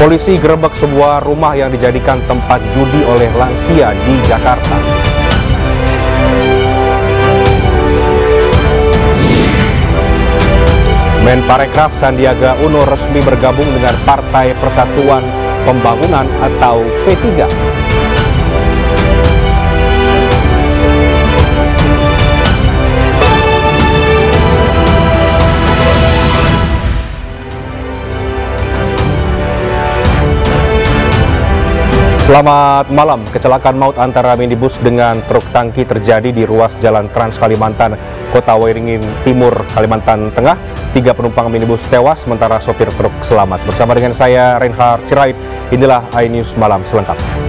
Polisi gerebek sebuah rumah yang dijadikan tempat judi oleh lansia di Jakarta. Menparekraf Sandiaga Uno resmi bergabung dengan Partai Persatuan Pembangunan atau P3. Selamat malam. Kecelakaan maut antara minibus dengan truk tangki terjadi di ruas Jalan Trans Kalimantan, Kota Waringin Timur, Kalimantan Tengah. 3 penumpang minibus tewas, sementara sopir truk selamat. Bersama dengan saya, Reinhard Sirait, inilah iNews Malam selengkapnya.